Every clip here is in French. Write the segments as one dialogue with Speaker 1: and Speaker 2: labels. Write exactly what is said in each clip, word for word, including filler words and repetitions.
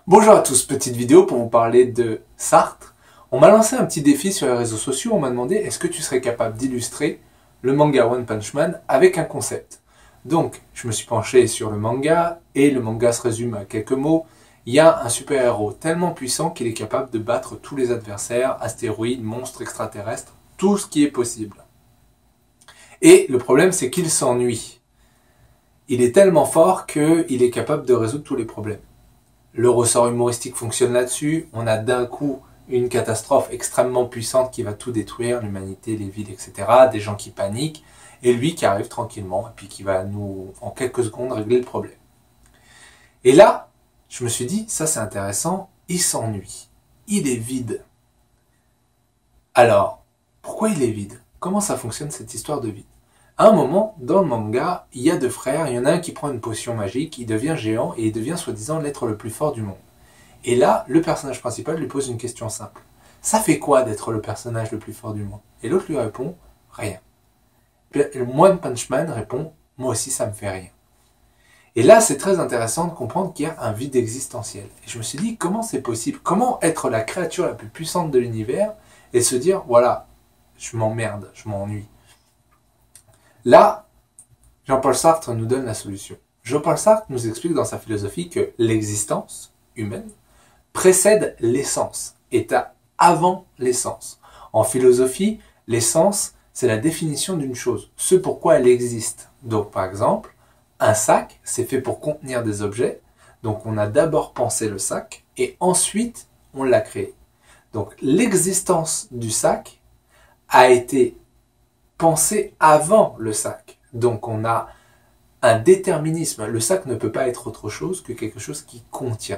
Speaker 1: Bonjour à tous, petite vidéo pour vous parler de Sartre. On m'a lancé un petit défi sur les réseaux sociaux, on m'a demandé est-ce que tu serais capable d'illustrer le manga One Punch Man avec un concept. Donc, je me suis penché sur le manga, et le manga se résume à quelques mots. Il y a un super-héros tellement puissant qu'il est capable de battre tous les adversaires, astéroïdes, monstres extraterrestres, tout ce qui est possible. Et le problème, c'est qu'il s'ennuie. Il est tellement fort qu'il est capable de résoudre tous les problèmes. Le ressort humoristique fonctionne là-dessus. On a d'un coup une catastrophe extrêmement puissante qui va tout détruire, l'humanité, les villes, et cetera. Des gens qui paniquent, et lui qui arrive tranquillement, et puis qui va nous, en quelques secondes, régler le problème. Et là, je me suis dit, ça c'est intéressant, il s'ennuie. Il est vide. Alors, pourquoi il est vide? Comment ça fonctionne cette histoire de vide? À un moment, dans le manga, il y a deux frères, il y en a un qui prend une potion magique, il devient géant et il devient soi-disant l'être le plus fort du monde. Et là, le personnage principal lui pose une question simple. Ça fait quoi d'être le personnage le plus fort du monde? Et l'autre lui répond, rien. Le One Punch Man répond, moi aussi ça me fait rien. Et là, c'est très intéressant de comprendre qu'il y a un vide existentiel. Et je me suis dit, comment c'est possible? Comment être la créature la plus puissante de l'univers et se dire, voilà, je m'emmerde, je m'ennuie. Là, Jean-Paul Sartre nous donne la solution. Jean-Paul Sartre nous explique dans sa philosophie que l'existence humaine précède l'essence, est avant l'essence. En philosophie, l'essence, c'est la définition d'une chose, ce pourquoi elle existe. Donc par exemple, un sac, c'est fait pour contenir des objets, donc on a d'abord pensé le sac, et ensuite on l'a créé. Donc l'existence du sac a été pensée avant le sac. Donc on a un déterminisme. Le sac ne peut pas être autre chose que quelque chose qui contient.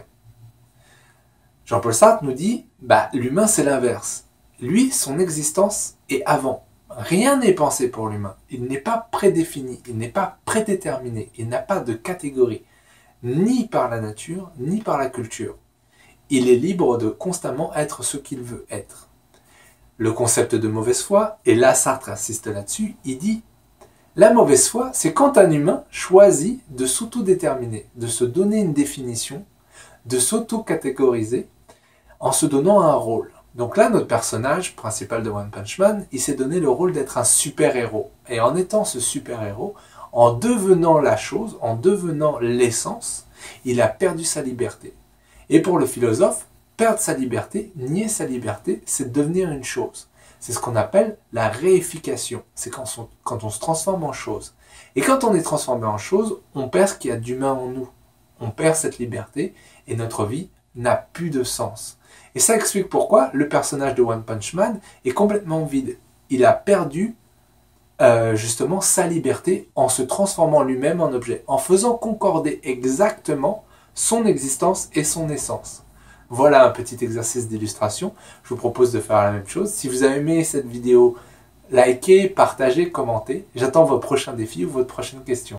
Speaker 1: Jean-Paul Sartre nous dit, bah, l'humain c'est l'inverse. Lui, son existence est avant. Rien n'est pensé pour l'humain. Il n'est pas prédéfini, il n'est pas prédéterminé, il n'a pas de catégorie, ni par la nature, ni par la culture. Il est libre de constamment être ce qu'il veut être. Le concept de mauvaise foi, et là Sartre insiste là-dessus, il dit « La mauvaise foi, c'est quand un humain choisit de s'auto-déterminer, de se donner une définition, de s'auto-catégoriser en se donnant un rôle. » Donc là, notre personnage principal de One Punch Man, il s'est donné le rôle d'être un super-héros. Et en étant ce super-héros, en devenant la chose, en devenant l'essence, il a perdu sa liberté. Et pour le philosophe, perdre sa liberté, nier sa liberté, c'est devenir une chose. C'est ce qu'on appelle la réification. C'est quand, quand on se transforme en chose. Et quand on est transformé en chose, on perd ce qu'il y a d'humain en nous. On perd cette liberté et notre vie n'a plus de sens. Et ça explique pourquoi le personnage de One Punch Man est complètement vide. Il a perdu euh, justement sa liberté en se transformant lui-même en objet, en faisant concorder exactement son existence et son essence. Voilà un petit exercice d'illustration. Je vous propose de faire la même chose. Si vous avez aimé cette vidéo, likez, partagez, commentez. J'attends vos prochains défis ou votre prochaine question.